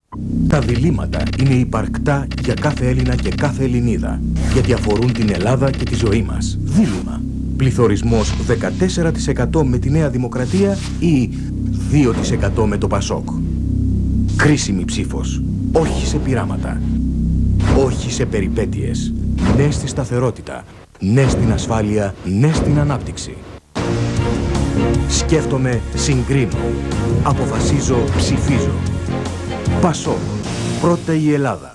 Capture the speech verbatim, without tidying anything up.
Τα διλήμματα είναι υπαρκτά για κάθε Έλληνα και κάθε Ελληνίδα, γιατί αφορούν την Ελλάδα και τη ζωή μας. Δίλημμα. Πληθωρισμός δεκατέσσερα τοις εκατό με τη Νέα Δημοκρατία ή δύο τοις εκατό με το Πασόκ. Κρίσιμη ψήφος. Όχι σε πειράματα. Όχι σε περιπέτειες. Ναι στη σταθερότητα. Ναι στην ασφάλεια. Ναι στην ανάπτυξη. Σκέφτομαι, συγκρίνω. Αποφασίζω, ψηφίζω. Πασόκ. Πρώτα η Ελλάδα.